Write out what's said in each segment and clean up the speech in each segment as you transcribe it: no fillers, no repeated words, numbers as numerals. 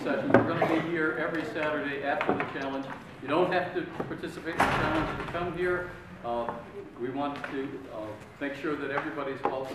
sessions. We're going to be here every Saturday after the challenge. You don't have to participate in the challenge to come here. We want to make sure that everybody's welcome,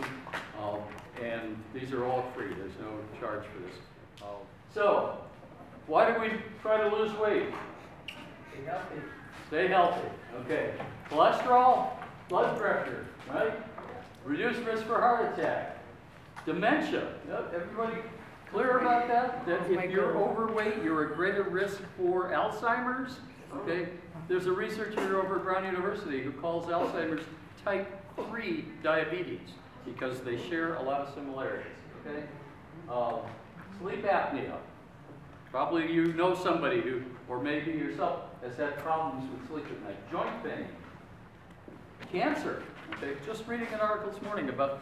and these are all free. There's no charge for this. So, why do we try to lose weight? Stay healthy. Stay healthy. Okay. Cholesterol, blood pressure, right? Reduced risk for heart attack. Dementia. Everybody clear about that? That if you're overweight, you're at greater risk for Alzheimer's. Okay. There's a researcher over at Brown University who calls Alzheimer's type 3 diabetes because they share a lot of similarities. Okay. Sleep apnea. Probably you know somebody who, or maybe yourself, has had problems with sleep at night. Joint pain. Cancer. Okay. Just reading an article this morning about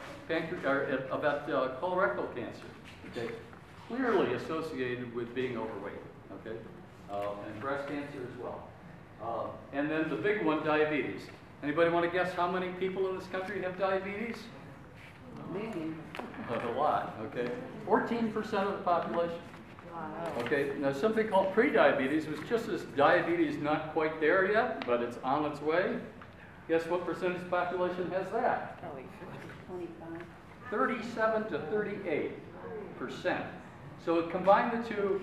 colorectal cancer. Okay. Clearly associated with being overweight. Okay. And breast cancer as well. And then the big one, diabetes. Anybody want to guess how many people in this country have diabetes? Maybe. A lot, okay. 14% of the population. Okay, now something called prediabetes was just as diabetes not quite there yet, but it's on its way. Guess what percentage of the population has that? 25. 37 to 38%. So combine the two,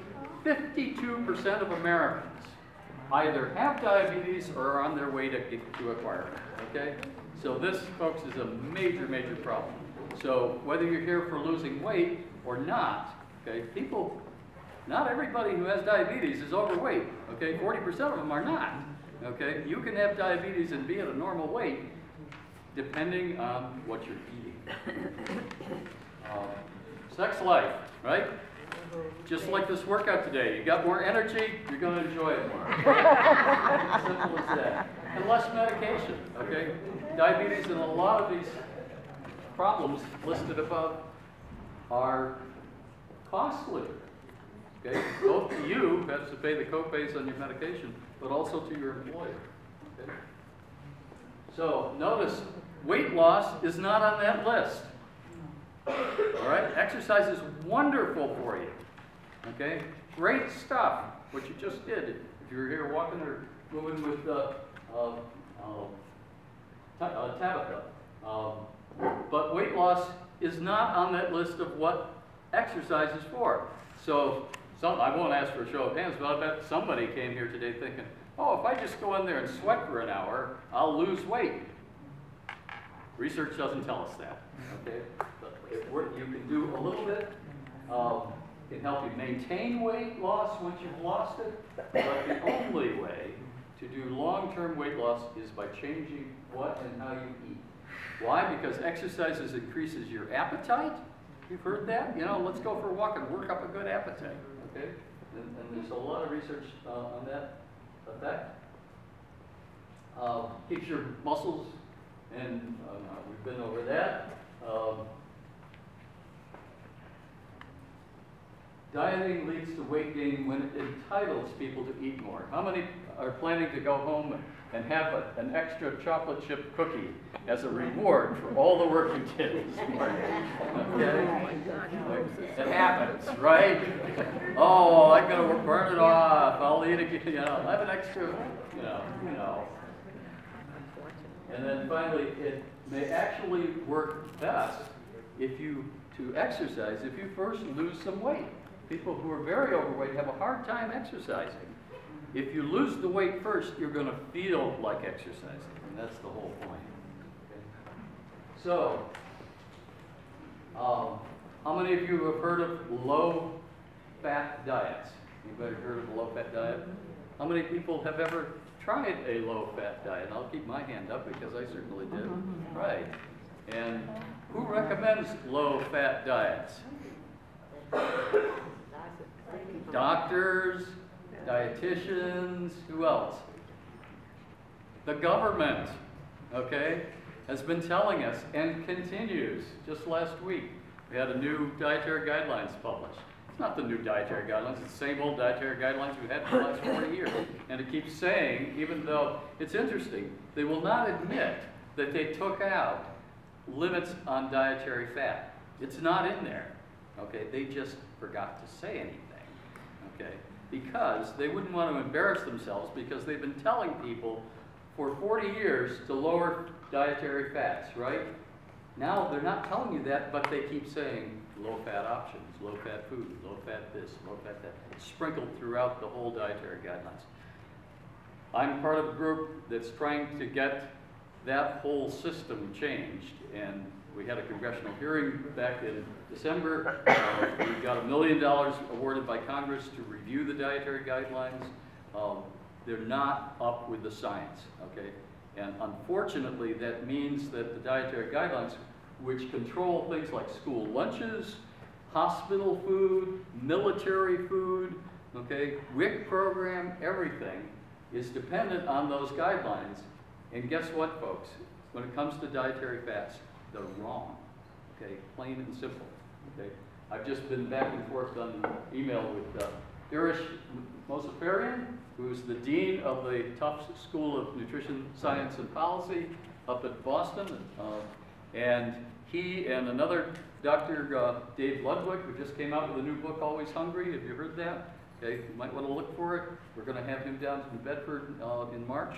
52% of Americans either have diabetes or are on their way to acquire it, okay? So this, folks, is a major, major problem. So whether you're here for losing weight or not, okay, people, not everybody who has diabetes is overweight, okay? 40% of them are not, okay? You can have diabetes and be at a normal weight depending on what you're eating. Sex life, right? Just like this workout today, you got more energy, you're going to enjoy it more. Simple as that. And less medication, okay? Diabetes and a lot of these problems listed above are costly. Okay? Both to you have to pay the co-pays on your medication, but also to your employer. Okay? So notice, weight loss is not on that list. All right? Exercise is wonderful for you. Okay? Great stuff, what you just did. If you're here walking or moving with Tabitha. But weight loss is not on that list of what exercise is for. So I won't ask for a show of hands, but I bet somebody came here today thinking, oh, if I just go in there and sweat for an hour, I'll lose weight. Research doesn't tell us that. Okay? But you can do a little bit. It can help you maintain weight loss once you've lost it. But the only way to do long-term weight loss is by changing what and how you eat. Why? Because exercise increases your appetite. You've heard that? You know, let's go for a walk and work up a good appetite. Okay? And there's a lot of research on that effect. Keeps your muscles, and we've been over that. Dieting leads to weight gain when it entitles people to eat more. How many are planning to go home and have an extra chocolate chip cookie as a reward for all the work you did this morning? Okay? It happens, right? Oh, I'm going to burn it off. I'll eat again. You know, I have an extra, you know. And then finally, it may actually work best to exercise if you first lose some weight. People who are very overweight have a hard time exercising. If you lose the weight first, you're going to feel like exercising, and that's the whole point. Okay? So, how many of you have heard of low-fat diets? Anybody heard of a low-fat diet? How many people have ever tried a low-fat diet? I'll keep my hand up because I certainly did. Right. And who recommends low-fat diets? Doctors, dietitians, who else? The government, okay, has been telling us and continues. Just last week, we had a new dietary guidelines published. It's not the new dietary guidelines, it's the same old dietary guidelines we've had for the last 40 years. And it keeps saying, even though it's interesting, they will not admit that they took out limits on dietary fat. It's not in there. Okay, they just forgot to say anything. okay? Because they wouldn't want to embarrass themselves because they've been telling people for 40 years to lower dietary fats, right? Now they're not telling you that, but they keep saying low-fat options, low-fat food, low-fat this, low-fat that, sprinkled throughout the whole dietary guidelines. I'm part of a group that's trying to get that whole system changed, and we had a congressional hearing back in December. We got $1 million awarded by Congress to review the dietary guidelines. They're not up with the science, okay? And unfortunately, that means that the dietary guidelines, which control things like school lunches, hospital food, military food, okay, WIC program, everything is dependent on those guidelines. And guess what, folks? When it comes to dietary fats, they're wrong, okay? Plain and simple, okay? I've just been back and forth on email with Irish Mosafarian, who's the dean of the Tufts School of Nutrition Science and Policy up at Boston. And he and another Dr. Dave Ludwig, who just came out with a new book, Always Hungry. Have you heard that? Okay, you might want to look for it. We're going to have him down in Bedford in March.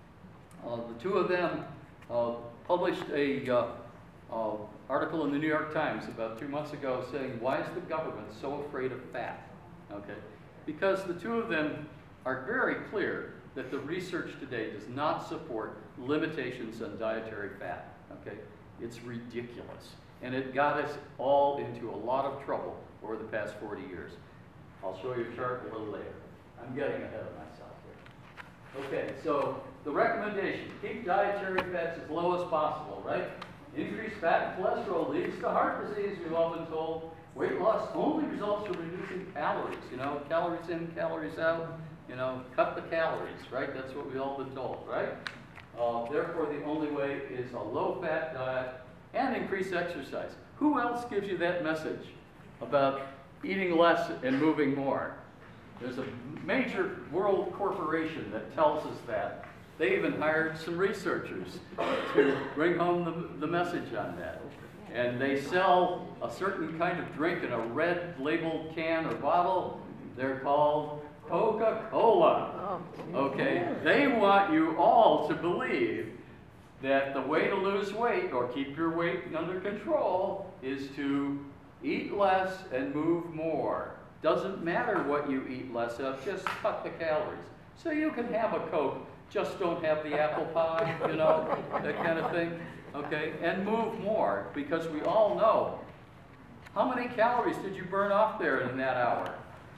The two of them published a article in the New York Times about 2 months ago saying, why is the government so afraid of fat? Okay, because the two of them are very clear that the research today does not support limitations on dietary fat, okay? It's ridiculous. And it got us all into a lot of trouble over the past 40 years. I'll show you a chart a little later. I'm getting ahead of myself here. Okay, so the recommendation, keep dietary fats as low as possible, right? Increased fat and cholesterol leads to heart disease, we've all been told. Weight loss only results from reducing calories, you know, calories in, calories out, you know, cut the calories, right? That's what we've all been told, right? Therefore, the only way is a low-fat diet and increase exercise. Who else gives you that message about eating less and moving more? There's a major world corporation that tells us that. They even hired some researchers to bring home the message on that. And they sell a certain kind of drink in a red labeled can or bottle. They're called Coca-Cola. Okay, they want you all to believe that the way to lose weight or keep your weight under control is to eat less and move more. Doesn't matter what you eat less of, just cut the calories. So you can have a Coke, just don't have the apple pie, you know, that kind of thing, okay? And move more, because we all know, how many calories did you burn off there in that hour?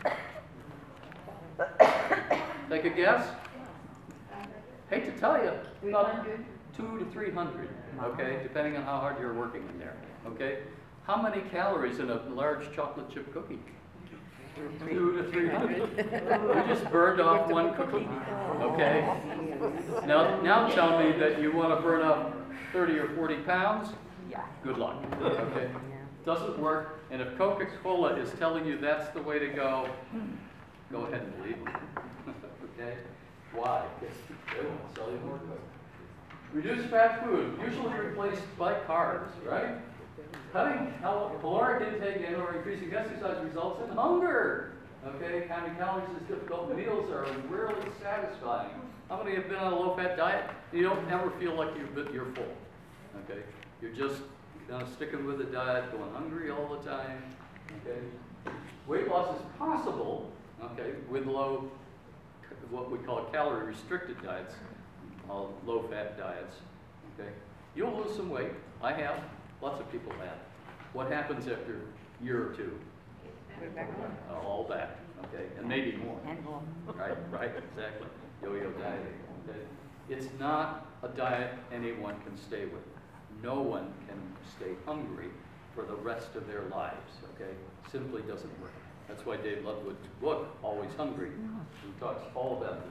Take a guess? Hate to tell you, about 200 to 300, okay, depending on how hard you're working in there, okay? How many calories in a large chocolate chip cookie? 200 to 300. You just burned off one cookie, okay? Now tell me that you want to burn off 30 or 40 pounds? Good luck, okay? Doesn't work, and if Coca-Cola is telling you that's the way to go ahead and believe them, okay? Why? They won't sell you more Coke. Reduce fat food, usually replaced by carbs, right? Cutting caloric intake and or increasing exercise results in hunger. Okay, counting calories is difficult. Meals are rarely satisfying. How many have been on a low-fat diet? You don't ever feel like you're full. Okay, you're just kind of sticking with the diet, going hungry all the time. Okay, weight loss is possible. Okay, with low, what we call calorie-restricted diets, low-fat diets. Okay, you'll lose some weight. I have. Lots of people have. What happens after a year or two? All back, okay, and maybe more. Right, exactly. Yo-yo dieting, okay? It's not a diet anyone can stay with. No one can stay hungry for the rest of their lives, okay? Simply doesn't work. That's why Dave Ludwig's book, Always Hungry, he talks all about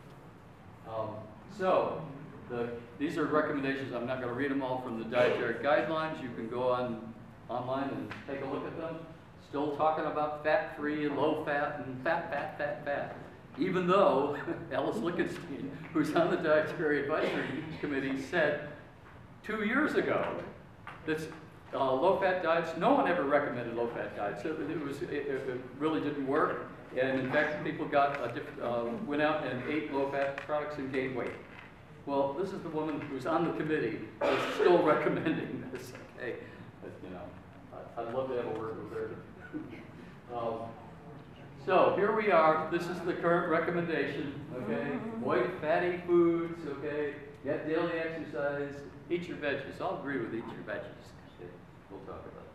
this. These are recommendations. I'm not going to read them all from the dietary guidelines. You can go online and take a look at them. Still talking about fat-free and low-fat and fat. Even though Alice Lichtenstein, who's on the Dietary Advisory Committee, said 2 years ago that low-fat diets, no one ever recommended low-fat diets. It really didn't work. And in fact, people got went out and ate low-fat products and gained weight. Well, this is the woman who's on the committee that's still recommending this. Okay, but, you know, I'd love to have a word with her. So here we are. This is the current recommendation. Okay, avoid fatty foods. Okay, get daily exercise. Eat your veggies. I'll agree with eat your veggies. Okay? We'll talk about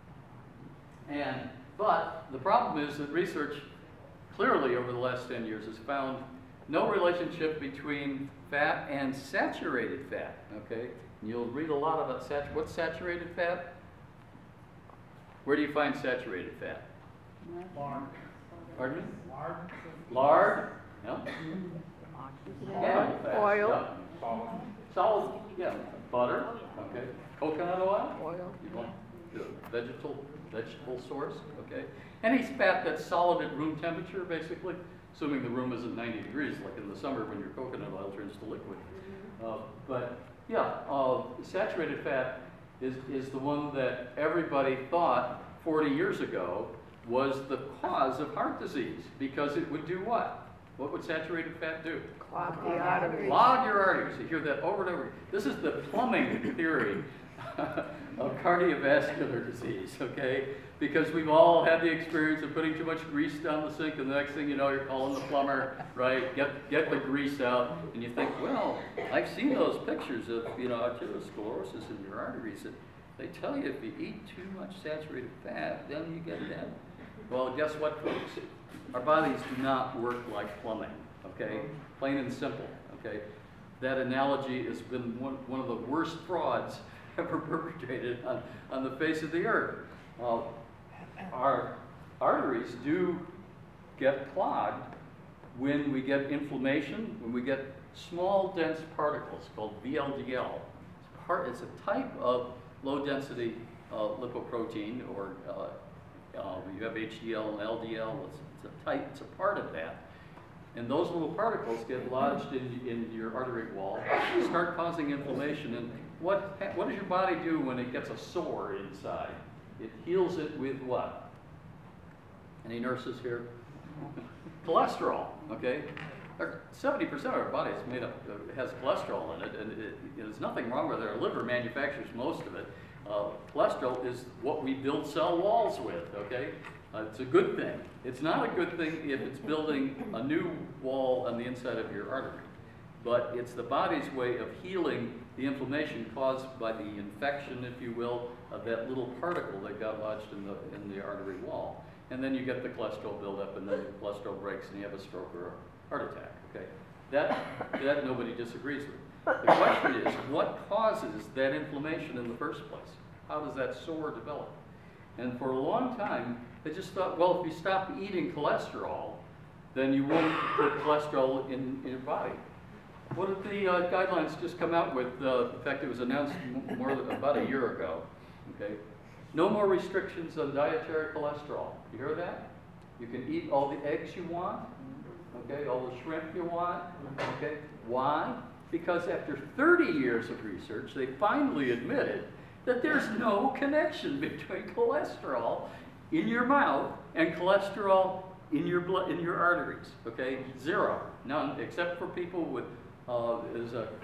that. But the problem is that research clearly over the last 10 years has found no relationship between fat and saturated fat. Okay, and you'll read a lot about what's saturated fat. Where do you find saturated fat? Lard. Pardon me? Lard. Lard. Yeah. Animal fat. Oil. Yeah. Solid. Yeah. Butter. Okay. Coconut oil. Oil. You want the vegetable source. Okay. Any fat that's solid at room temperature, basically, assuming the room isn't 90 degrees, like in the summer when your coconut oil turns to liquid. But yeah, saturated fat is the one that everybody thought 40 years ago was the cause of heart disease, because it would do what? What would saturated fat do? Clog the arteries. Clog your arteries. You hear that over and over. This is the plumbing theory of cardiovascular disease, okay? Because we've all had the experience of putting too much grease down the sink, and the next thing you know, you're calling the plumber, right? Get the grease out, and you think, well, I've seen those pictures of, you know, arteriosclerosis in your arteries. That they tell you if you eat too much saturated fat, then you get that. Well, guess what, folks? Our bodies do not work like plumbing, okay? Plain and simple, okay? That analogy has been one of the worst frauds ever perpetrated on the face of the earth. Our arteries do get clogged when we get inflammation, when we get small, dense particles called VLDL. It's a type of low-density lipoprotein, or you have HDL and LDL. It's a part of that. And those little particles get lodged in your artery wall, start causing inflammation. And what does your body do when it gets a sore inside? It heals it with what? Any nurses here? Cholesterol, okay? 70% of our body is made up, has cholesterol in it, and there's nothing wrong with it. Our liver manufactures most of it. Cholesterol is what we build cell walls with, okay? It's a good thing. It's not a good thing if it's building a new wall on the inside of your artery, but it's the body's way of healing the inflammation caused by the infection, if you will, of that little particle that got lodged in the artery wall. And then you get the cholesterol buildup, and then the cholesterol breaks, and you have a stroke or a heart attack, okay? That nobody disagrees with. The question is, what causes that inflammation in the first place? How does that sore develop? And for a long time, they just thought, well, if you stop eating cholesterol, then you won't put cholesterol in your body. What did the guidelines just come out with? In fact, it was announced about a year ago. Okay, no more restrictions on dietary cholesterol. You hear that? You can eat all the eggs you want. Okay, all the shrimp you want. Okay, why? Because after 30 years of research, they finally admitted that there's no connection between cholesterol in your mouth and cholesterol in your blood, in your arteries. Okay, zero, none, except for people with is a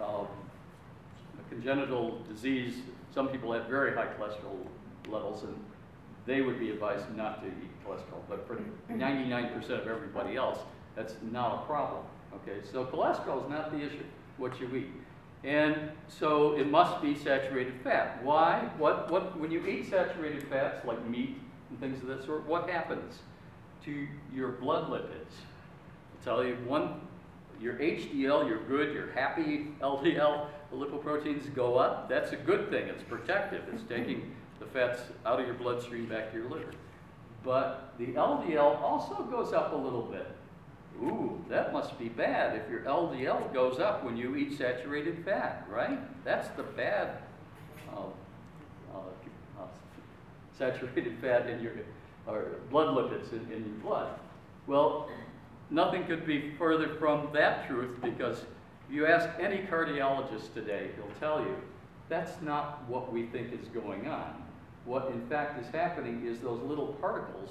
congenital disease. Some people have very high cholesterol levels, and they would be advised not to eat cholesterol. But for 99% of everybody else, that's not a problem. Okay, so cholesterol is not the issue, what you eat. And so it must be saturated fat. Why? When you eat saturated fats like meat and things of that sort, what happens to your blood lipids? I'll tell you, your HDL, you're good, you're happy. LDL, the lipoproteins go up. That's a good thing. It's protective. It's taking the fats out of your bloodstream back to your liver. But the LDL also goes up a little bit. Ooh, that must be bad if your LDL goes up when you eat saturated fat, right? That's the bad saturated fat in your, or blood lipids in your blood. Well, nothing could be further from that truth, because if you ask any cardiologist today, he'll tell you that's not what we think is going on. What in fact is happening is those little particles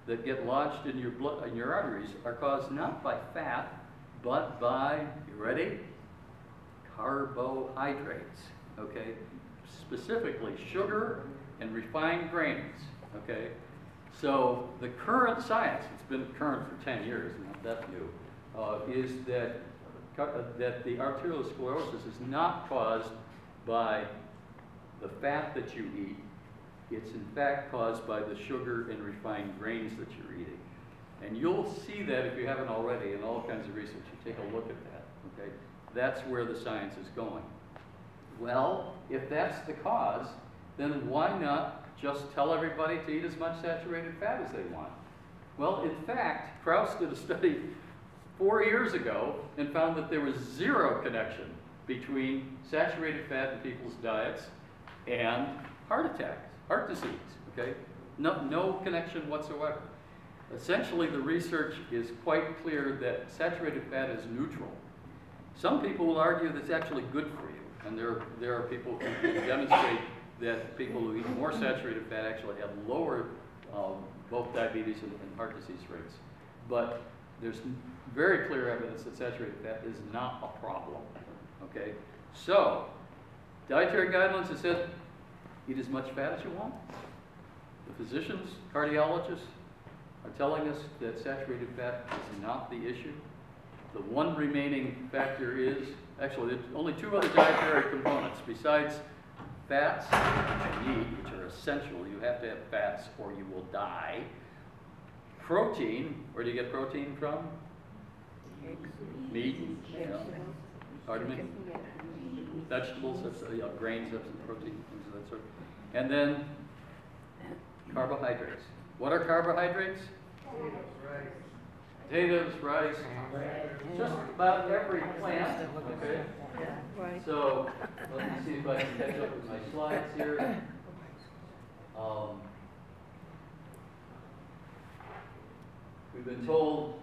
that get lodged in your blood, in your arteries, are caused not by fat, but by, you ready? Carbohydrates, okay? Specifically sugar and refined grains, okay? So the current science, it's been current for 10 years, not that new, is that, that the arteriosclerosis is not caused by the fat that you eat. It's in fact caused by the sugar and refined grains that you're eating. And you'll see that if you haven't already in all kinds of research. You take a look at that, okay? That's where the science is going. Well, if that's the cause, then why not just tell everybody to eat as much saturated fat as they want? Well, in fact, Krauss did a study 4 years ago and found that there was zero connection between saturated fat in people's diets and heart attacks, heart disease, okay? No connection whatsoever. Essentially, the research is quite clear that saturated fat is neutral. Some people will argue that it's actually good for you, and there are people who can demonstrate that people who eat more saturated fat actually have lower both diabetes and heart disease rates. But there's very clear evidence that saturated fat is not a problem, okay? So, dietary guidelines have said, eat as much fat as you want. The physicians, cardiologists, are telling us that saturated fat is not the issue. The one remaining factor is, actually, there's only 2 other dietary components besides fats, which you need, which are essential. You have to have fats or you will die. Protein, where do you get protein from? Meat. Yeah. Pardon me? Vegetables, grains, that's protein, things of that sort. And then carbohydrates. What are carbohydrates? Potatoes, rice, just about every plant, okay? So, let me see if I can catch up with my slides here. We've been told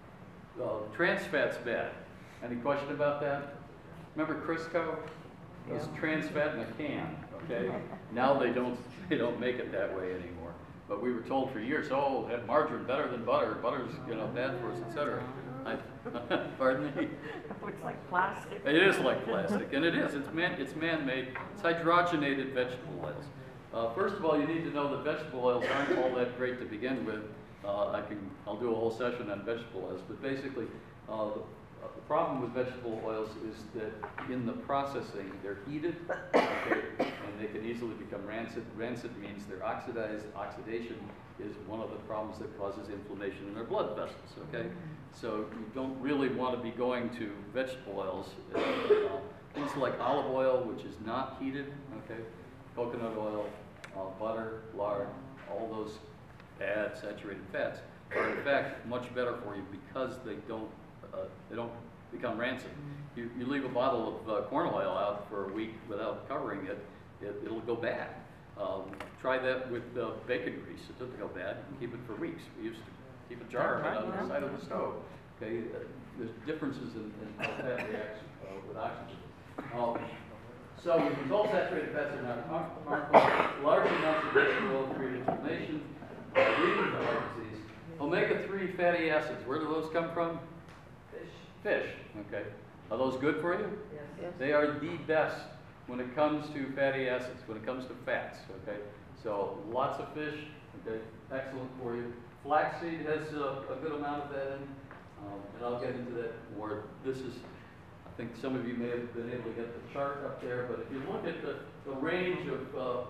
trans fat's bad. Any question about that? Remember Crisco? It was trans fat in a can, okay? Now they don't make it that way anymore. But we were told for years, oh, have margarine better than butter. Butter's, bad for us, etc. Pardon me? It's like plastic. It is like plastic, and it is. It's man-made. It's hydrogenated vegetable oils. First of all, you need to know that vegetable oils aren't all that great to begin with. I'll do a whole session on vegetable oils, but basically, the problem with vegetable oils is that in the processing, they're heated, okay, and they can easily become rancid. Rancid means they're oxidized. Oxidation is one of the problems that causes inflammation in our blood vessels, okay? So you don't really want to be going to vegetable oils. Things like olive oil, which is not heated, okay? Coconut oil, butter, lard, all those bad saturated fats are in fact much better for you because they don't become rancid. You leave a bottle of corn oil out for a week without covering it, it'll go bad. Try that with bacon grease. It doesn't go bad. You can keep it for weeks. We used to keep a jar of it on the side of the stove. Okay, there's differences in how fat reacts with oxygen. So we've been told saturated fats are not harmful. Large amounts of vegetable oil create inflammation, leading to heart disease. Omega-3 fatty acids, where do those come from? Fish, okay. Are those good for you? Yes. They are the best when it comes to fatty acids, when it comes to fats, okay. So lots of fish, okay, excellent for you. Flaxseed has a good amount of that in, and I'll get into that more. This is, I think some of you may have been able to get the chart up there, but if you look at the range of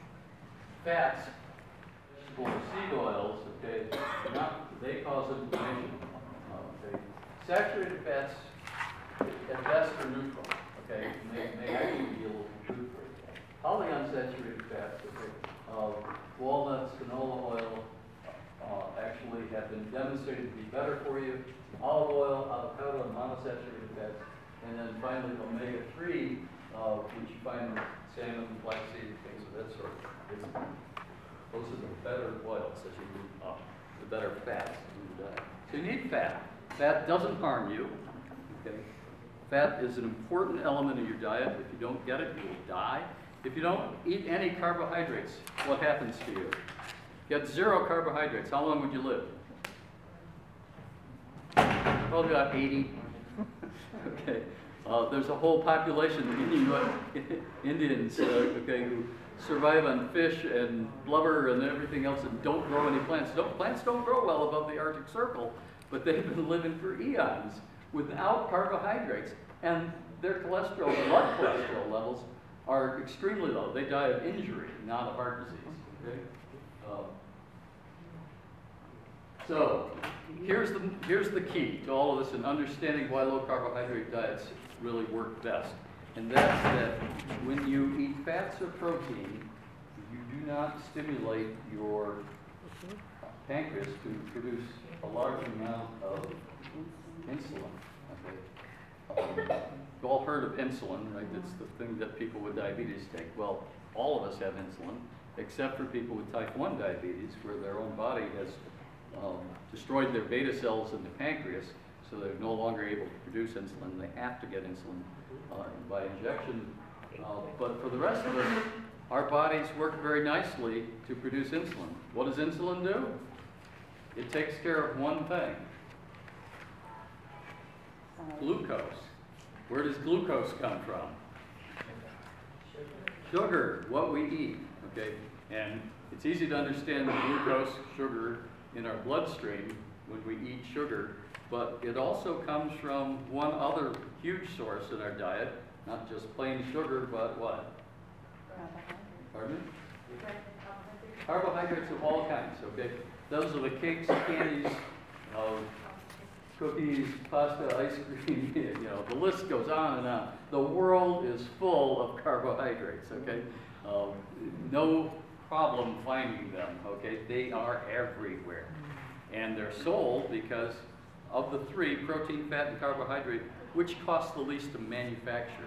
fats for seed oils, okay, they cause inflammation. Okay. Saturated fats at best are neutral, okay, may actually be a little good for you. Polyunsaturated fats, okay, walnuts, canola oil, actually have been demonstrated to be better for you. Olive oil, avocado, and monosaturated fats. And then finally, omega-3, which you find in salmon, flaxseed, things of that sort. Those are the better oils that you move up, the better fats in your diet. So you need fat. Fat doesn't harm you. Okay? Fat is an important element of your diet. If you don't get it, you will die. If you don't eat any carbohydrates, what happens to you? Get 0 carbohydrates. How long would you live? Probably about 80. Okay. There's a whole population of Indians, okay, who survive on fish and blubber and everything else and don't grow any plants. Plants don't grow well above the Arctic Circle, but they've been living for eons without carbohydrates. And their blood cholesterol levels are extremely low. They die of injury, not of heart disease. Okay? So here's the key to all of this and understanding why low carbohydrate diets really work best. And that's that when you eat fats or protein, you do not stimulate your pancreas to produce a large amount of insulin. Okay? You've all heard of insulin, right? It's the thing that people with diabetes take. Well, all of us have insulin, except for people with type 1 diabetes, where their own body has destroyed their beta cells in the pancreas, so they're no longer able to produce insulin. They have to get insulin by injection. But for the rest of us, our bodies work very nicely to produce insulin. What does insulin do? It takes care of one thing: glucose. Where does glucose come from? Sugar, what we eat. Okay, and it's easy to understand the glucose, sugar in our bloodstream when we eat sugar, but it also comes from one other huge source in our diet, not just plain sugar, but what? Pardon me? Carbohydrates of all kinds, okay? Those are the cakes, candies, cookies, pasta, ice cream, you know, the list goes on and on. The world is full of carbohydrates, okay? No problem finding them, okay? They are everywhere. And they're sold because of the three, protein, fat, and carbohydrate, which costs the least to manufacture?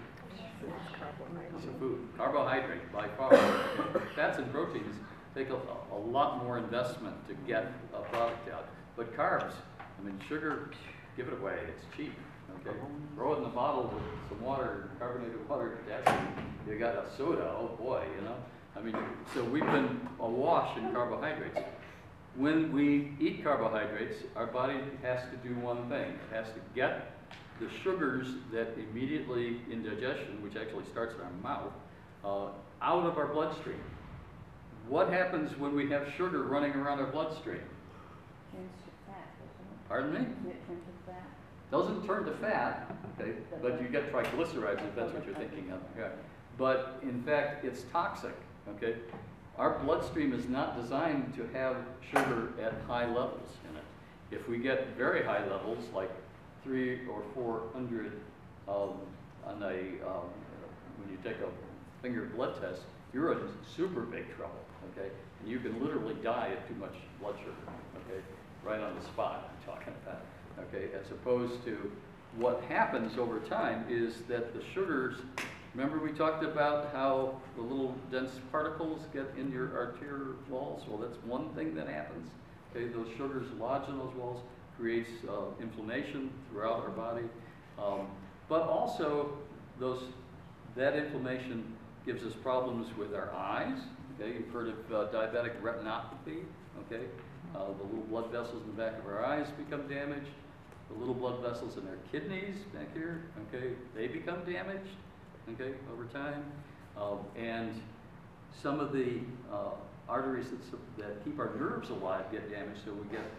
It's a food. Carbohydrate, by far. Fats and proteins take a lot more investment to get a product out. But carbs, I mean, sugar, give it away. It's cheap, okay? Throw it in the bottle with some water, carbonated water, potassium. You got a soda, oh boy, you know? I mean, so we've been awash in carbohydrates. When we eat carbohydrates, our body has to do one thing. It has to get the sugars that immediately in digestion, which actually starts in our mouth, out of our bloodstream. What happens when we have sugar running around our bloodstream? Turns to fat, doesn't it? Pardon me? It turns to fat. Doesn't turn to fat, okay, but you get triglycerides if that's what you're thinking of. Okay. But in fact, it's toxic, okay? Our bloodstream is not designed to have sugar at high levels in it. If we get very high levels, like 300 or 400 on a, when you take a finger blood test, you're in super big trouble, okay? And you can literally die of too much blood sugar, okay? Right on the spot, I'm talking about, okay? As opposed to what happens over time is that the sugars, remember we talked about how the little dense particles get in your arterial walls? Well, that's one thing that happens. Okay, those sugars lodge in those walls, creates inflammation throughout our body. But also, that inflammation gives us problems with our eyes. Okay, you've heard of diabetic retinopathy. Okay, the little blood vessels in the back of our eyes become damaged. The little blood vessels in our kidneys back here, okay, they become damaged. Okay, over time, and some of the arteries that keep our nerves alive get damaged, so we get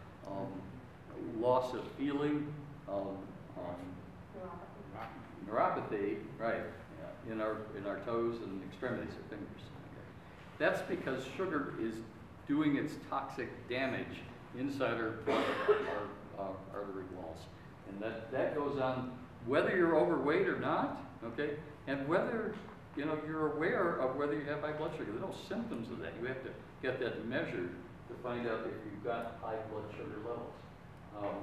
loss of feeling, neuropathy, right, yeah, in our toes and extremities of fingers. Okay. That's because sugar is doing its toxic damage inside our artery walls, and that goes on whether you're overweight or not. Okay, and whether you're aware of whether you have high blood sugar. There's no symptoms of that. You have to get that measured to find out if you've got high blood sugar levels.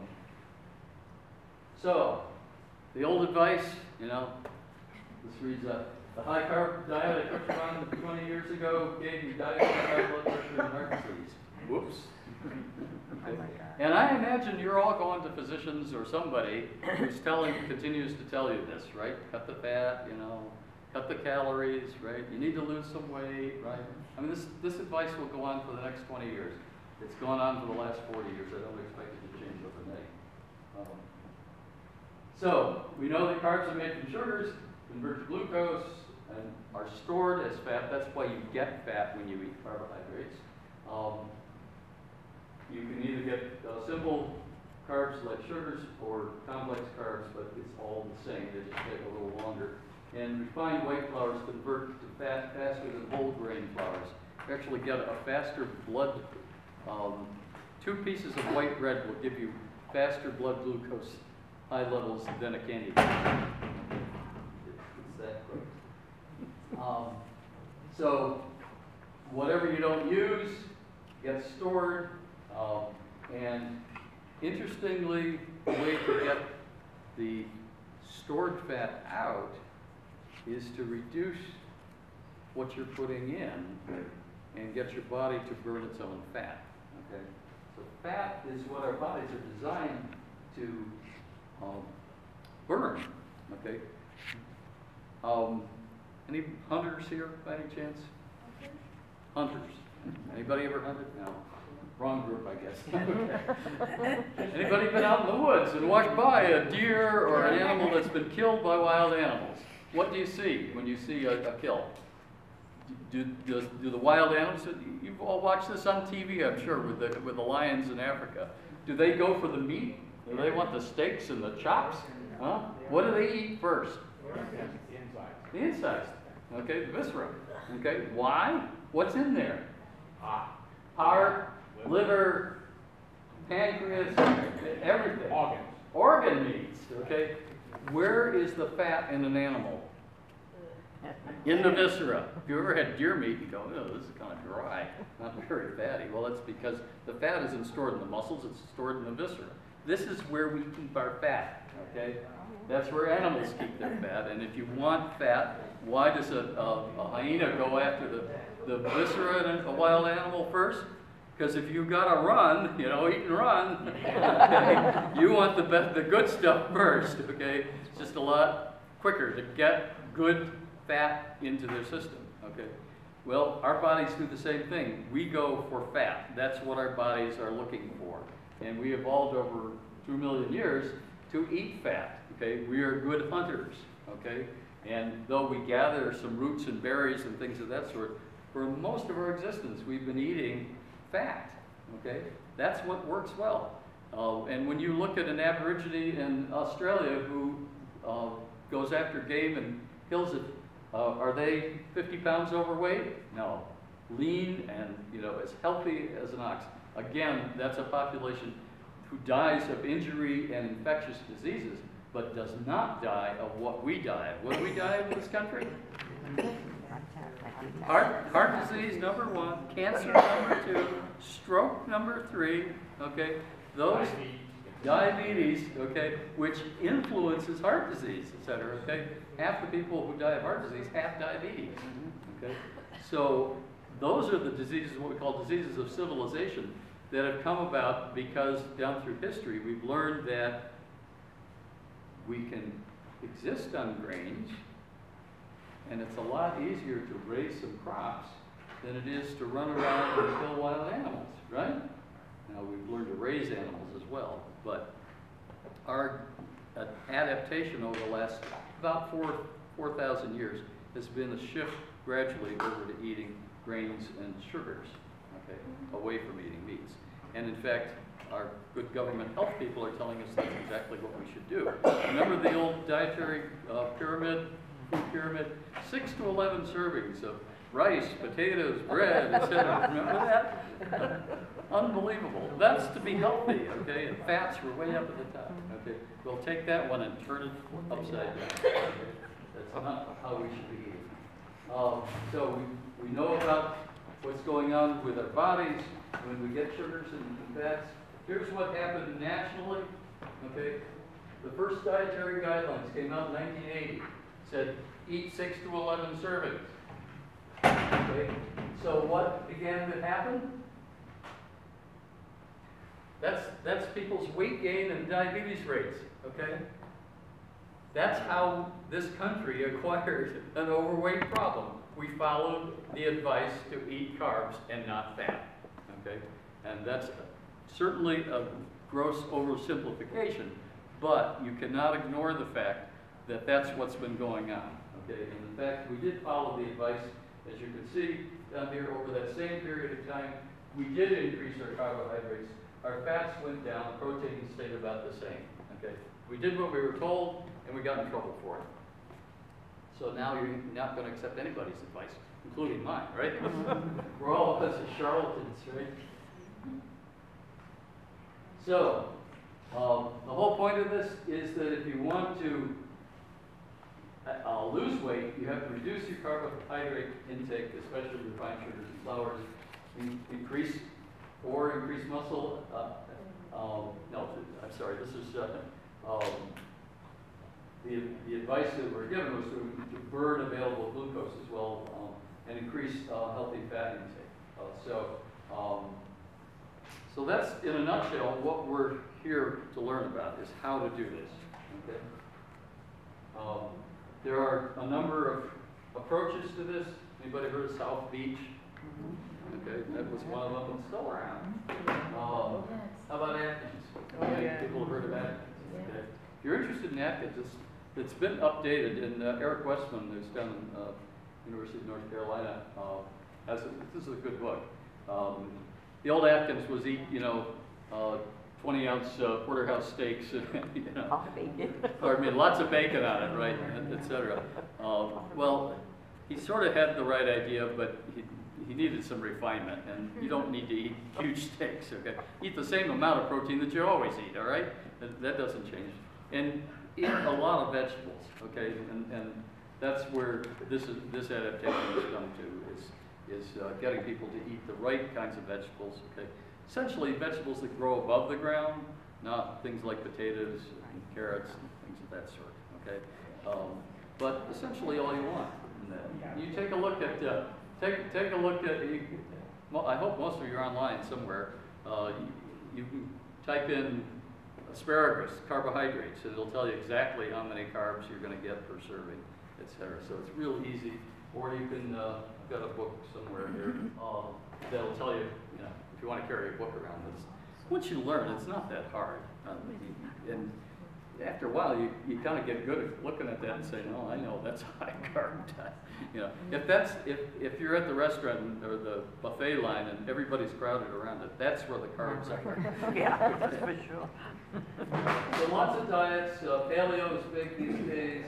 So, the old advice, this reads, the high carb diet I took you on 20 years ago gave you diet with high blood pressure and heart disease. Whoops. Okay. And I imagine you're all going to physicians or somebody who's continues to tell you this, right? Cut the fat, cut the calories, right? You need to lose some weight, right? I mean, this advice will go on for the next 20 years. It's gone on for the last 40 years. I don't expect it to change overnight. So, we know that carbs are made from sugars, convert to glucose, and are stored as fat. That's why you get fat when you eat carbohydrates. You can either get simple carbs like sugars or complex carbs, but it's all the same. They just take a little longer. And refined white flours convert to fat faster than whole grain flours. You actually get a faster blood. 2 pieces of white bread will give you faster blood glucose high levels than a candy bar. It's that quick. So whatever you don't use gets stored. And interestingly, the way to get the stored fat out is to reduce what you're putting in and get your body to burn its own fat. Okay? So fat is what our bodies are designed to burn. Okay? Any hunters here by any chance? Hunters. Anybody ever hunted? No. Wrong group, I guess. Anybody been out in the woods and walked by a deer or an animal that's been killed by wild animals? What do you see when you see a kill? Do the wild animals, you've all watched this on TV, I'm sure, with the lions in Africa. Do they go for the meat? Do they want the steaks and the chops? Huh? What do they eat first? The insides. Okay, the viscera. Okay, why? What's in there? Heart, liver, pancreas, everything. Organ meats, okay? Where is the fat in an animal? In the viscera. If you ever had deer meat, you go, oh, this is kind of dry, not very fatty. Well, that's because the fat isn't stored in the muscles, it's stored in the viscera. This is where we keep our fat, okay? That's where animals keep their fat. And if you want fat, why does a hyena go after the viscera in a wild animal first? Because if you've got to run, you know, eat and run, okay, you want the good stuff first, okay? It's just a lot quicker to get good fat into their system, okay? Well, our bodies do the same thing. We go for fat. That's what our bodies are looking for. And we evolved over 2 million years to eat fat, okay? We are good hunters, okay? And though we gather some roots and berries and things of that sort, for most of our existence, we've been eating fat, okay? That's what works well. And when you look at an Aborigine in Australia who goes after game and kills it, are they 50 pounds overweight? No. Lean and, you know, as healthy as an ox. Again, that's a population who dies of injury and infectious diseases, but does not die of what we die of. What do we die of in this country? Heart disease, number 1, cancer, number 2, stroke, number 3, okay? Those diabetes, okay, which influences heart disease, etc., okay? Half the people who die of heart disease have diabetes, okay? So those are the diseases, what we call diseases of civilization, that have come about because down through history we've learned that we can exist on grains, and it's a lot easier to raise some crops than it is to run around and kill wild animals, right? Now, we've learned to raise animals as well, but our adaptation over the last about 4,000 years has been a shift gradually over to eating grains and sugars, okay, away from eating meats. And in fact, our good government health people are telling us that's exactly what we should do. Remember the old dietary pyramid, food pyramid? 6 to 11 servings of rice, potatoes, bread, etc. Remember that? Unbelievable. That's to be healthy, okay? And fats were way up at the top, okay? We'll take that one and turn it upside down. Okay? That's not how we should be eating. So we know about what's going on with our bodies when we get sugars and fats. Here's what happened nationally, okay? The first dietary guidelines came out in 1980. Said, eat 6 to 11 servings. Okay? So what began to happen? That's people's weight gain and diabetes rates, okay? That's how this country acquired an overweight problem. We followed the advice to eat carbs and not fat, okay? And that's certainly a gross oversimplification, but you cannot ignore the fact that that's what's been going on, okay? And in fact, we did follow the advice, as you can see down here, over that same period of time, we did increase our carbohydrates, our fats went down, proteins stayed about the same, okay? We did what we were told, and we got in trouble for it. So now you're not going to accept anybody's advice, including mine, right? We're all a bunch of charlatans, right? So, the whole point of this is that if you want to lose weight, you have to reduce your carbohydrate intake, especially refined sugars and flours, increase muscle. No, I'm sorry, this is the advice that we're given was to burn available glucose as well and increase healthy fat intake. So that's, in a nutshell, what we're here to learn about, is how to do this. Okay? There are a number of approaches to this. Anybody heard of South Beach? Okay, that was one of them, and still around. How about Atkins? Okay, people have heard of Atkins. Okay. If you're interested in Atkins, it's been updated, and Eric Westman, who's down in University of North Carolina, this is a good book. The old Atkins was eat, 20-ounce porterhouse steaks, lots of bacon on it, right, etc. Well, he sort of had the right idea, but he needed some refinement, and you don't need to eat huge steaks, okay? Eat the same amount of protein that you always eat, all right? That doesn't change. And eat a lot of vegetables, okay? And that's where this adaptation has come to, is getting people to eat the right kinds of vegetables, okay? Essentially, vegetables that grow above the ground, not things like potatoes and carrots and things of that sort, okay? But essentially all you want. You take a look at, well, I hope most of you are online somewhere. You can type in asparagus, carbohydrates, and it'll tell you exactly how many carbs you're going to get per serving, etc. So it's real easy. Or you can, I've got a book somewhere here that'll tell you, if you want to carry a book around this. Once you learn, it's not that hard. And after a while, you kind of get good at looking at that and saying, "Oh, I know that's a high carb diet." If you're at the restaurant or the buffet line and everybody's crowded around it, that's where the carbs are. Yeah, that's for sure. So lots of diets. Paleo is big these days.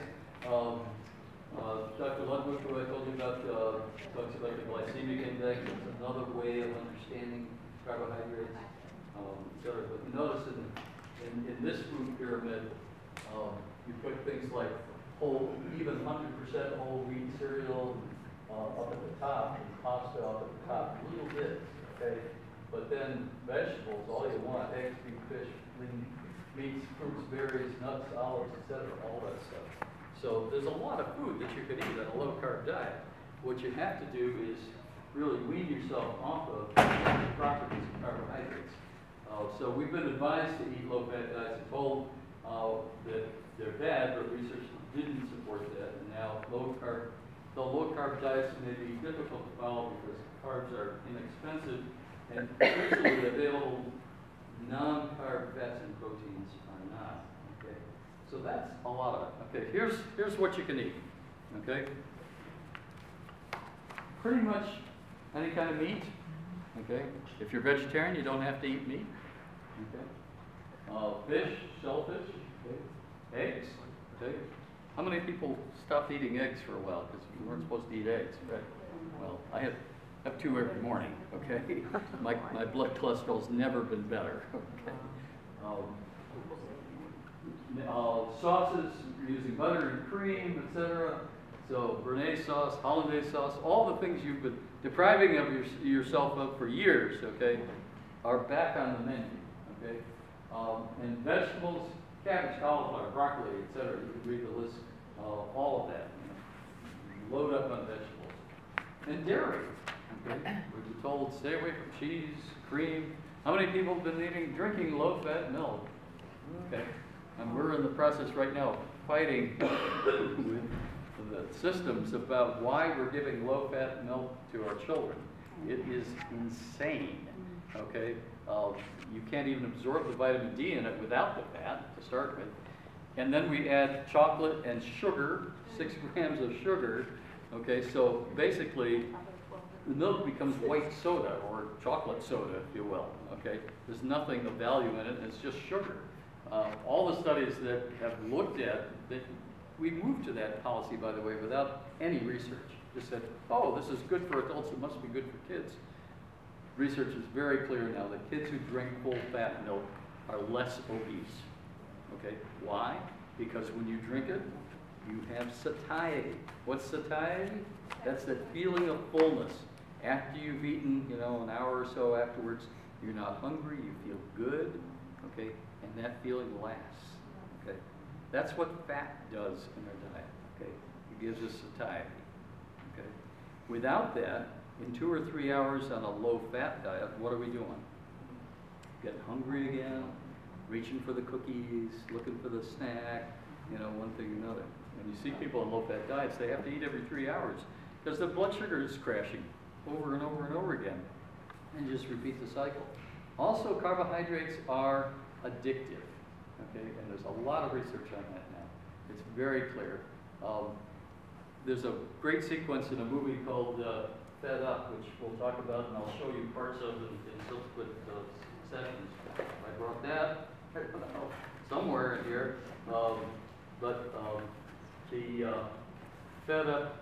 Dr. Ludwig, who I told you about, talks about the glycemic index. It's another way of understanding carbohydrates, etc. But you notice in this food pyramid, you put things like even 100% whole wheat cereal up at the top, and pasta up at the top, little bits, okay? But then vegetables, all you want, eggs, beef, fish, lean meats, fruits, berries, nuts, olives, etc., all that stuff. So there's a lot of food that you could eat on a low-carb diet. What you have to do is really wean yourself off of the properties of carbohydrates. So we've been advised to eat low-fat diets and told that they're bad, but research didn't support that. And now low-carb diets may be difficult to follow because carbs are inexpensive and easily available. Non-carb fats and proteins are not. Okay, so that's a lot of it. Okay, here's what you can eat. Okay, pretty much any kind of meat. Okay, if you're vegetarian, you don't have to eat meat. Okay, fish, shellfish. Okay, eggs. Okay, how many people stopped eating eggs for a while because we weren't supposed to eat eggs? Right. Well, I have 2 every morning. Okay, my blood cholesterol's never been better. Okay. Sauces using butter and cream, etc. So Béarnaise sauce, hollandaise sauce, all the things you've been depriving of yourself of for years, okay, are back on the menu, okay? And vegetables, cabbage, cauliflower, broccoli, etc. You can read the list, all of that. Load up on vegetables. And dairy, okay? We've been told stay away from cheese, cream. How many people have been drinking low-fat milk? Okay. And we're in the process right now fighting with the systems about why we're giving low-fat milk to our children. It is insane, okay? You can't even absorb the vitamin D in it without the fat to start with. And then we add chocolate and sugar, 6 grams of sugar, okay? So basically, the milk becomes white soda or chocolate soda, if you will, okay? There's nothing of value in it, it's just sugar. All the studies that have looked at, we moved to that policy, by the way, without any research. Just said, oh, this is good for adults, it must be good for kids. Research is very clear now that kids who drink full-fat milk are less obese, okay? Why? Because when you drink it, you have satiety. What's satiety? That's that feeling of fullness. After you've eaten, you know, an hour or so afterwards, you're not hungry, you feel good, okay? And that feeling lasts, okay? That's what fat does in our diet, okay? It gives us satiety, okay? Without that, in 2 or 3 hours on a low-fat diet, what are we doing? Getting hungry again, reaching for the cookies, looking for the snack, you know, one thing or another. When you see people on low-fat diets, they have to eat every 3 hours because their blood sugar is crashing over and over and over again, and just repeat the cycle. Also, carbohydrates are addictive, okay? And there's a lot of research on that now. It's very clear. There's a great sequence in a movie called Fed Up, which we'll talk about, and I'll show you parts of in subsequent sessions. I brought that somewhere in here, but the Fed Up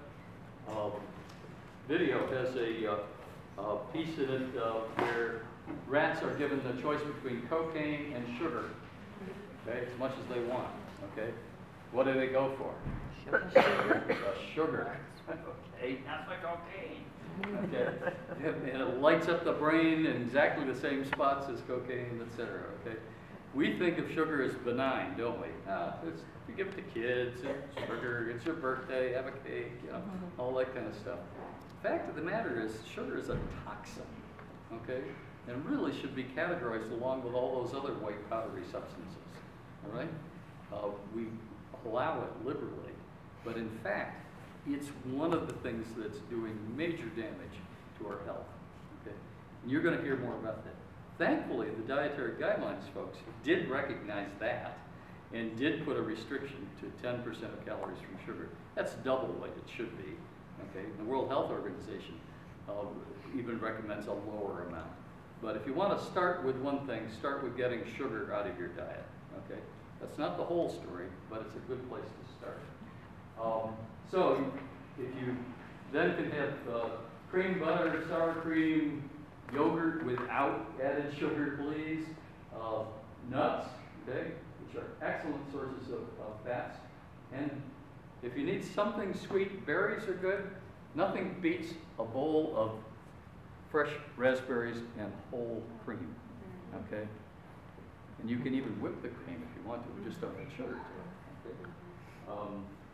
video has a piece in it where rats are given the choice between cocaine and sugar, okay, as much as they want, okay? What do they go for? Sugar, okay, not the cocaine, okay? And it lights up the brain in exactly the same spots as cocaine, etc., okay? We think of sugar as benign, don't we? We give it to kids, it's sugar, it's your birthday, have a cake, you know, all that kind of stuff. The fact of the matter is, sugar is a toxin, okay? And really should be categorized along with all those other white powdery substances, all right? We allow it liberally, but in fact, it's one of the things that's doing major damage to our health, okay? And you're gonna hear more about that. Thankfully, the dietary guidelines folks did recognize that and did put a restriction to 10% of calories from sugar. That's double what it should be, okay? The World Health Organization even recommends a lower amount. But if you want to start with one thing, start with getting sugar out of your diet, okay? That's not the whole story, but it's a good place to start. So if you then can have cream, butter, sour cream, yogurt without added sugar, please. Nuts, okay, which are excellent sources of fats. And if you need something sweet, berries are good. Nothing beats a bowl of fresh raspberries and whole cream, okay? And you can even whip the cream if you want to, we just don't add sugar to it, okay?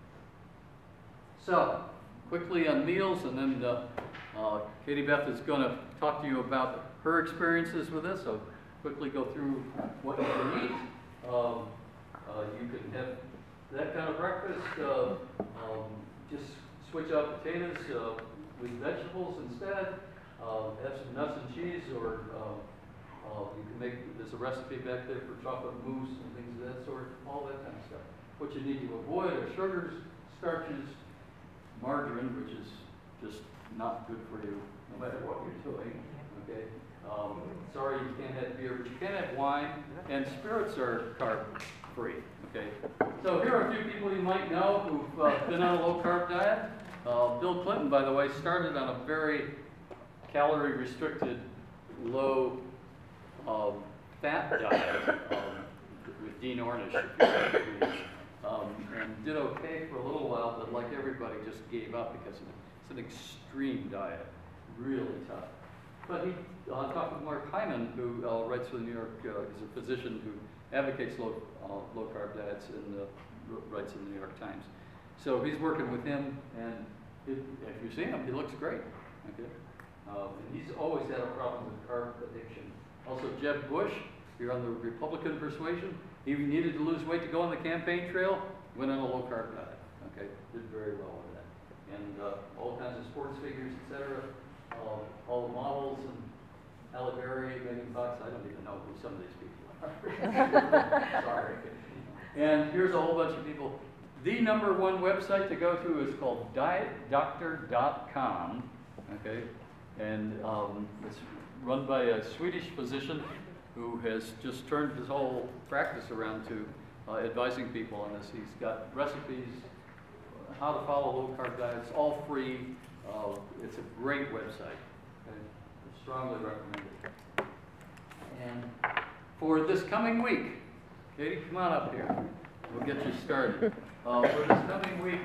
So, quickly on meals, and then Katie-Beth is going to talk to you about her experiences with this, so quickly go through what you can eat. You can have that kind of breakfast, just switch out potatoes with vegetables instead. Have some nuts and cheese, or you can make, there's a recipe back there for chocolate mousse and things of that sort, all that kind of stuff. What you need to avoid are sugars, starches, margarine, which is just not good for you no matter what you're doing, okay? Sorry you can't have beer, but you can have wine, and spirits are carb-free, okay? So here are a few people you might know who've been on a low-carb diet. Bill Clinton, by the way, started on a very calorie-restricted, low-fat diet with Dean Ornish, and did okay for a little while, but like everybody, just gave up because it's an extreme diet, really tough. But he talked with Mark Hyman, who writes for the New York, is a physician who advocates low-carb diets and writes in the New York Times. So he's working with him, and if you've seen him, he looks great. Okay, and he's always had a problem with carb addiction. Also, Jeb Bush, you're on the Republican persuasion. He needed to lose weight to go on the campaign trail. went on a low-carb diet, okay, did very well with that. And all kinds of sports figures, etc. All the models and Halle Berry, Megan Fox, I don't even know who some of these people are. Sorry. And here's a whole bunch of people. The #1 website to go to is called dietdoctor.com, okay? And it's run by a Swedish physician who has just turned his whole practice around to advising people on this. He's got recipes, how to follow low-carb diets, all free. It's a great website. Okay? I strongly recommend it. And for this coming week, Katie, come on up here. We'll get you started. For this coming week,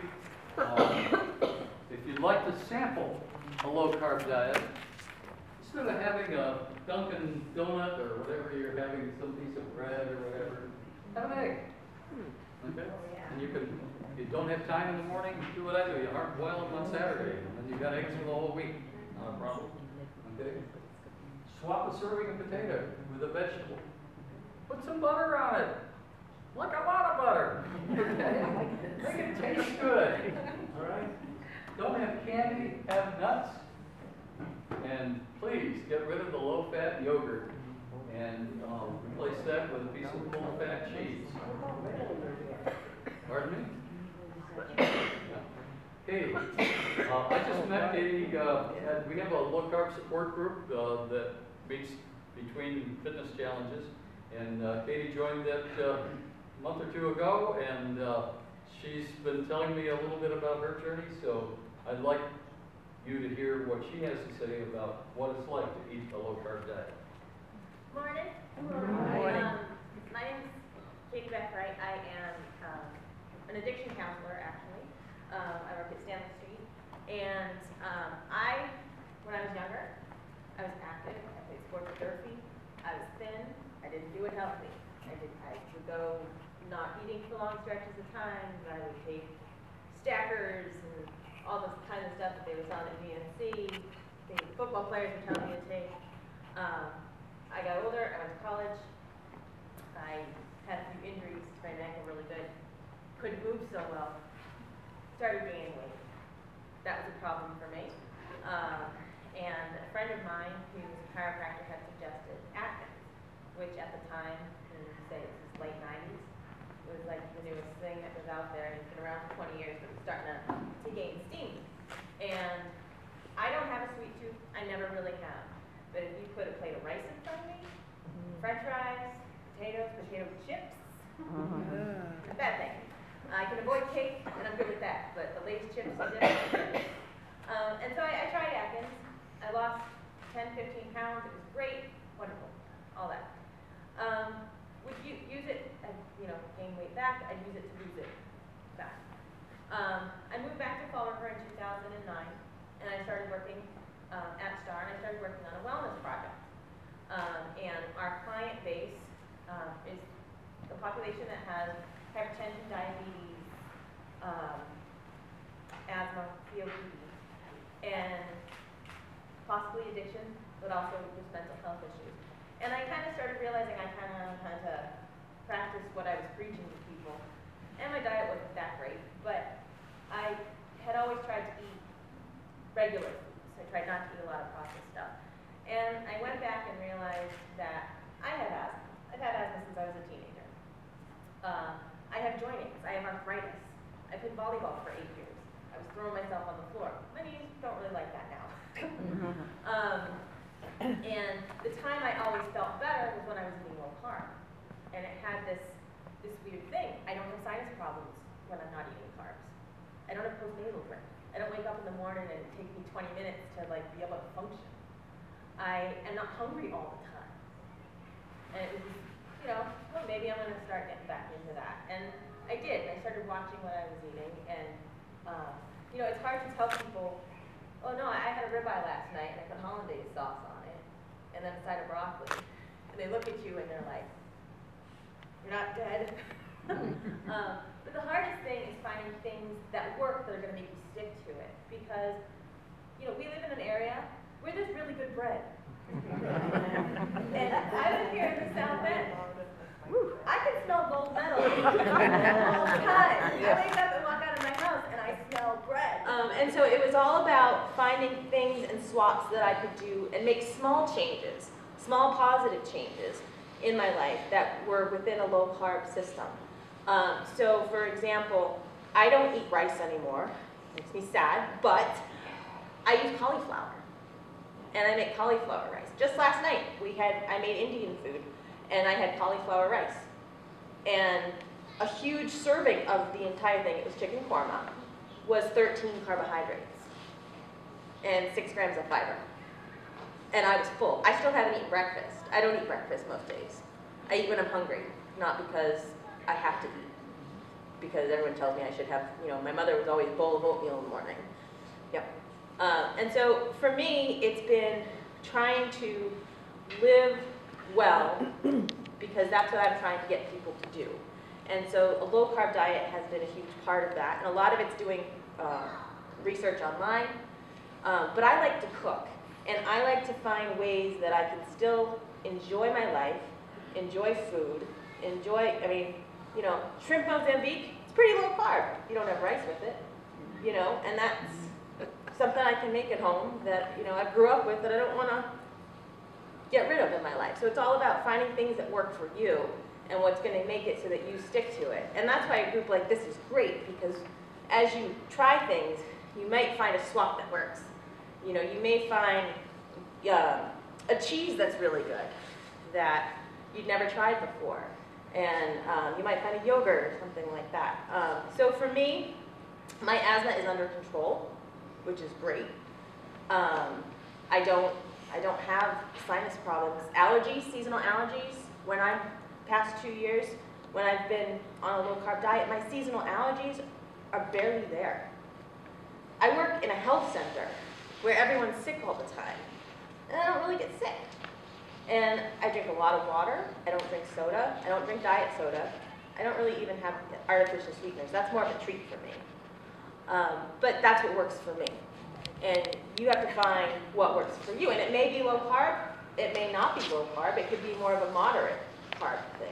if you'd like to sample a low-carb diet, instead of having a Dunkin' Donut or whatever you're having, some piece of bread or whatever, have an egg. Okay? And you don't have time in the morning, do what I do. You hard boil them on Saturday, and then you've got eggs for the whole week. Not a problem. Okay? Swap a serving of potato with a vegetable. Put some butter on it. Like a lot of butter. Okay? Make it taste good. All right? Don't have candy, have nuts. And please get rid of the low-fat yogurt and replace that with a piece of full-fat cheese. Pardon me? Katie, I just met Katie. We have a low-carb support group that meets between fitness challenges. And Katie joined that a month or two ago, and she's been telling me a little bit about her journey. So I'd like you to hear what she has to say about what it's like to eat a low-carb diet. Morning. Morning. My name is Katie-Beth Wright. I am an addiction counselor, actually. I work at Stanley Street. And when I was younger, I was active. I played sports with Durfee. I was thin. I didn't do it healthy. I would go not eating for long stretches of time. I would take stackers and all this kind of stuff that they were selling at GNC. The football players were telling me to take. I got older, I went to college. I had a few injuries to my neck were really good. Couldn't move so well. Started gaining weight. That was a problem for me. And a friend of mine who was a chiropractor had suggested Atkins, which at the time, say this is late 90s, was like the newest thing that was out there. It's been around for 20 years, but it's starting to gain steam. And I don't have a sweet tooth. I never really have. But if you put a plate of rice in front of me, French fries, potatoes, potato chips, bad thing. I can avoid cake, and I'm good with that. But the Lay's chips are different. And so I tried Atkins. I lost 10, 15 pounds. It was great, wonderful, all that. Would you use it, gain weight back? I'd use it to lose it back. I moved back to Fall River in 2009, and I started working at Star, and I started working on a wellness project. And our client base is the population that has hypertension, diabetes, asthma, COPD, and possibly addiction, but also just mental health issues. And I kind of started realizing I kind of had to practice what I was preaching to people. And my diet wasn't that great, but I had always tried to eat regular foods. I tried not to eat a lot of processed stuff. And I went back and realized that I had asthma. I've had asthma since I was a teenager. I have joint aches. I have arthritis. I played volleyball for 8 years. I was throwing myself on the floor. My knees don't really like that now. And the time I always felt better was when I was eating low carb. And it had this weird thing. I don't have sinus problems when I'm not eating carbs. I don't have postnasal drip. I don't wake up in the morning and it takes me 20 minutes to be able to function. I am not hungry all the time. And it was, well, maybe I'm going to start getting back into that. And I did. I started watching what I was eating. And, it's hard to tell people, oh no, I had a ribeye last night and I put hollandaise sauce on it. And then a side of broccoli. And they look at you and they're like, you're not dead. But the hardest thing is finding things that work that are going to make you stick to it. Because, we live in an area where there's really good bread. And I live here in the South End. I can smell gold medal all the time. I wake up and walk out of my house and I smell bread. And so it was all about finding things and swaps that I could do and make small changes, small positive changes in my life that were within a low-carb system. So for example, I don't eat rice anymore. Makes me sad, but I use cauliflower. And I make cauliflower rice. Just last night, I made Indian food, and I had cauliflower rice. And a huge serving of the entire thing, it was chicken korma, was 13 carbohydrates and 6 grams of fiber. And I was full. I still haven't eaten breakfast. I don't eat breakfast most days. I eat when I'm hungry, not because I have to eat. Because everyone tells me I should have, my mother was always a bowl of oatmeal in the morning. Yep. And so for me, it's been trying to live well, because that's what I'm trying to get people to do. And so a low-carb diet has been a huge part of that, and a lot of it's doing research online. But I like to cook, and I like to find ways that I can still enjoy my life, enjoy food, shrimp Mozambique, it's pretty low carb. You don't have rice with it, and that's something I can make at home that, I grew up with that I don't want to get rid of in my life. So it's all about finding things that work for you and what's going to make it so that you stick to it. And that's why a group like this is great, because as you try things, you might find a swap that works. You may find a cheese that's really good that you'd never tried before. And you might find a yogurt or something like that. So for me, my asthma is under control, which is great. I don't have sinus problems. Allergies, seasonal allergies, past 2 years, when I've been on a low-carb diet, my seasonal allergies are barely there. I work in a health center where everyone's sick all the time, and I don't really get sick. And I drink a lot of water. I don't drink soda. I don't drink diet soda. I don't really even have artificial sweeteners. That's more of a treat for me. But that's what works for me. And you have to find what works for you. And it may be low carb. It may not be low carb. It could be more of a moderate carb thing.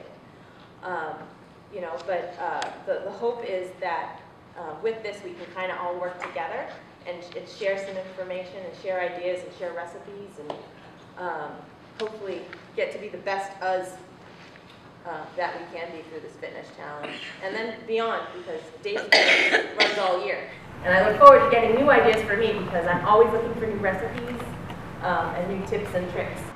But the hope is that with this we can kind of all work together and share some information and share ideas and share recipes and hopefully get to be the best us that we can be through this fitness challenge. And then beyond, because Daisy runs all year. And I look forward to getting new ideas for me, because I'm always looking for new recipes and new tips and tricks.